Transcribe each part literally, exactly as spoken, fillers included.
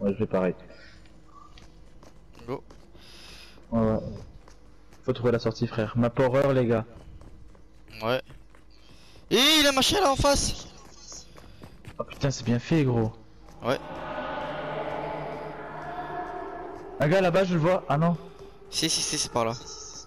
Ouais, je fais pareil. Go. Ouais, ouais. Faut trouver la sortie, frère. Map horreur, les gars. Ouais. Et il a marché là en face. Oh putain, c'est bien fait, gros. Ouais. Un gars là-bas, je le vois. Ah non. Si, si, si, c'est par là.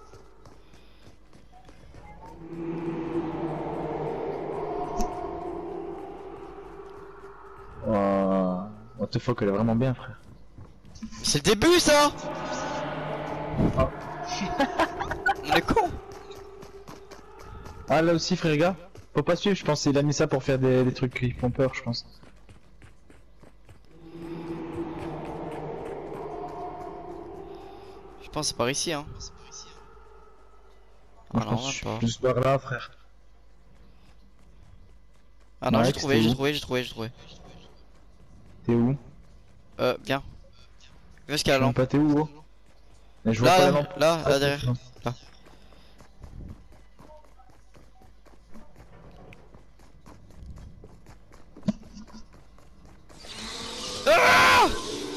Oh, what the fuck, elle est vraiment bien, frère. C'est le début ça. Oh. On est con. Ah là aussi, frère, gars. Faut pas suivre, je pense qu'il a mis ça pour faire des, des trucs qui font peur, je pense. Je pense que c'est par ici hein. Moi, Ah je non, pense que même je suis pas. plus par là, frère. Ah non, j'ai Mike, trouvé, t'es j'ai où? trouvé, j'ai trouvé, j'ai trouvé. T'es où? Euh, viens. Viens jusqu'à Je la sais même lampe. pas, t'es où, gros? Mais je vois Là, pas la là, lampe. là, Ah, là c'est derrière. ça. Là. Ah!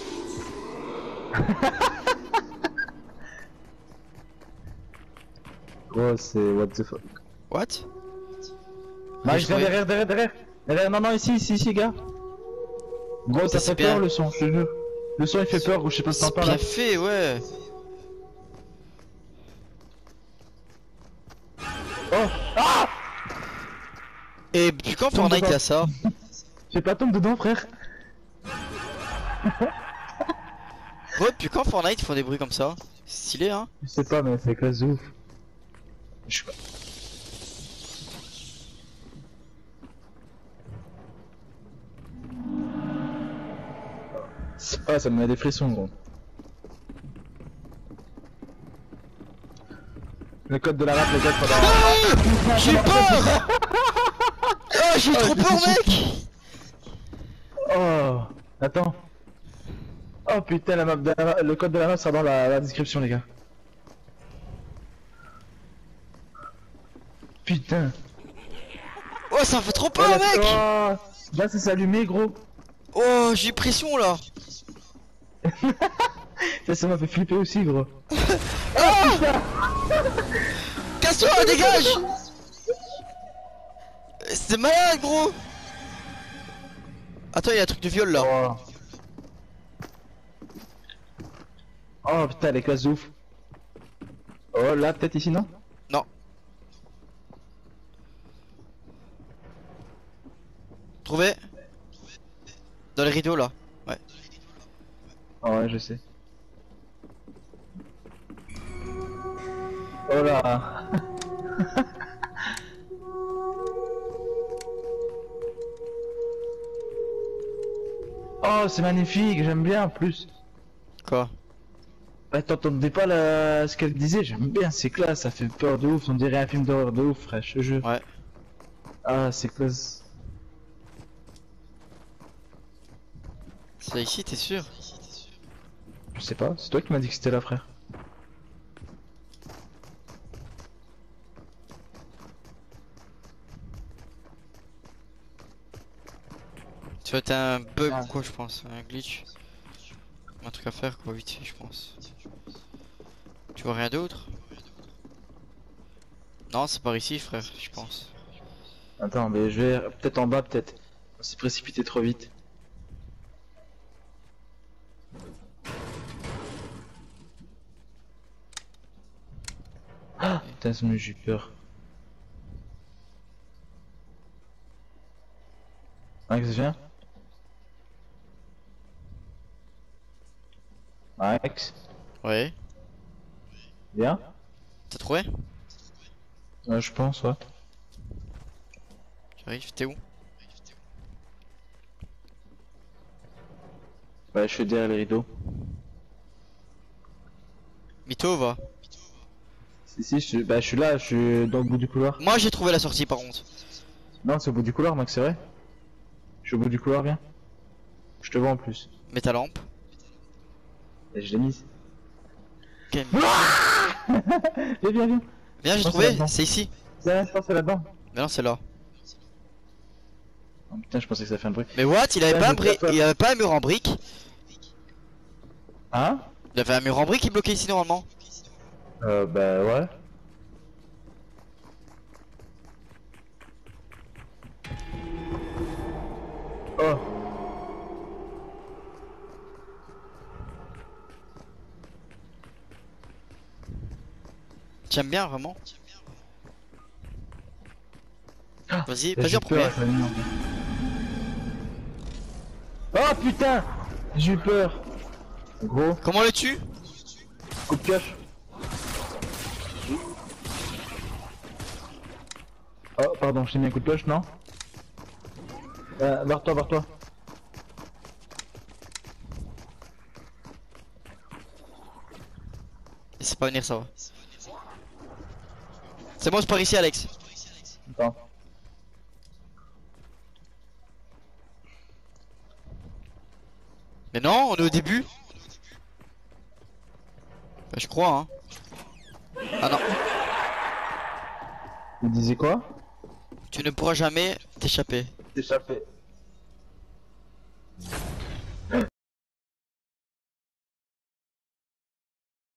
Gros, c'est what the fuck. What? Mike, j'ai viens trouvé. derrière, derrière, derrière. Derrière, non, non, ici, ici, ici, gars. Gros, ça c'est fait bien. peur le son, je te jure. Le son il fait peur, gros, je sais pas si C'est t'entends bien là. fait, ouais. Oh! Ah! Et depuis quand Tombe Fortnite dedans. a ça? J'ai pas tombe dedans, frère. Ouais, depuis quand Fortnite font des bruits comme ça? C'est stylé hein. Je sais pas, mais c'est classe de ouf. Je sais pas. Ah, ça me met des frissons, gros. Le code de la rap, les gars, faudra... Ah, j'ai peur. Oh, j'ai Oh, trop je me peur, suis mec. Oh! Attends. Oh putain, la map de la... le code de la map sera dans la, la description, les gars. Putain. Oh, ça me fait trop Oh, peur, la... mec. oh, là, c'est allumé, gros. Oh, j'ai pression là. Ça, ça m'a fait flipper aussi, gros. Ah, casse-toi, dégage. C'est malade, gros. Attends, il y a un truc de viol là. Oh. Oh putain, les classes de ouf. Oh là, peut-être ici, non? Non. Trouvé. Dans les rideaux là. Ouais. Oh ouais, je sais. Oh là. Oh, c'est magnifique, j'aime bien en plus. Quoi? Bah, t'entendais pas la... ce qu'elle disait, j'aime bien, c'est classe, ça fait peur de ouf, on dirait un film d'horreur de ouf, frère, je te jure. Ouais. Ah, c'est classe. C'est ici, t'es sûr? Je sais pas, c'est toi qui m'as dit que c'était là, frère. Tu vois, t'as un bug Ah. ou quoi, je pense, un glitch. Un truc à faire, quoi, vite fait, je pense. Tu vois rien d'autre? Non, c'est par ici, frère, je pense. Attends, mais je vais... peut-être en bas, peut-être. On s'est précipité trop vite. Ah, putain, ça me j'ai eu peur. Max, viens. Max, Ouais. viens. T'as trouvé? Ouais, je pense, ouais. J'arrive, t'es où? Ouais, je suis derrière les rideaux. Mytho, va. Si, si, je suis, bah, je suis là, je suis dans le bout du couloir. Moi, j'ai trouvé la sortie, par contre. Non, c'est au bout du couloir, Max, c'est vrai. Je suis au bout du couloir, viens. Je te vois en plus. Mets ta lampe. Et je l'ai mise. Quel- Viens, viens, viens. Viens, j'ai Oh, c'est trouvé, là-dedans. c'est ici. Tiens, je pense que c'est là-dedans. Mais non, c'est là. Oh, putain, je pensais que ça fait un bruit. Mais what? Il avait Ouais, pas un j'ai bri- peur. il avait pas un mur en brique? Hein? Il y avait un mur en brique qui bloquait ici normalement. Euh, bah ouais. Oh. J'aime bien vraiment. Ah, Vas-y, j'ai vas-y en peur premier. avec la lumière. Oh putain! J'ai eu peur. Gros, Comment le tue? coup de pioche. Oh pardon, je t'ai mis un coup de pioche, non? Euh, vers toi, vers toi. Laissez pas venir, ça va. C'est bon, je pars ici, Alex. Attends. Mais non, on est au début. Bah, je crois, hein. Ah non, Il disait quoi? tu ne pourras jamais t'échapper. T'échapper.